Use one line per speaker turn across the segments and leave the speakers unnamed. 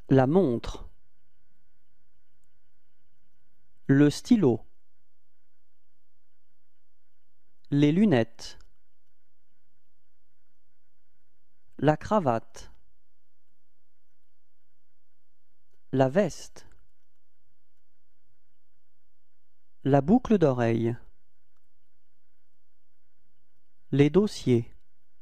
La montre. Le stylo. Les lunettes. La cravate. La veste. La boucle d'oreille. Les dossiers.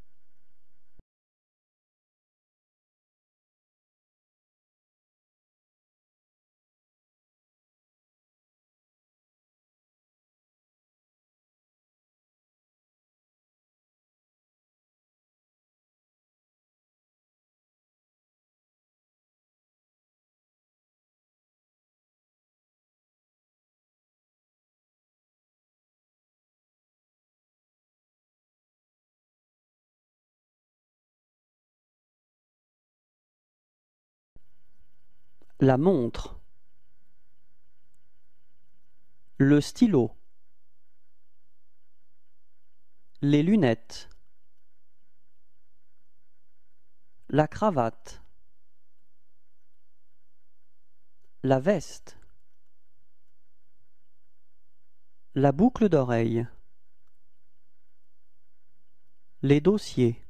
La montre. Le stylo. Les lunettes. La cravate. La veste. La boucle d'oreille. Les dossiers.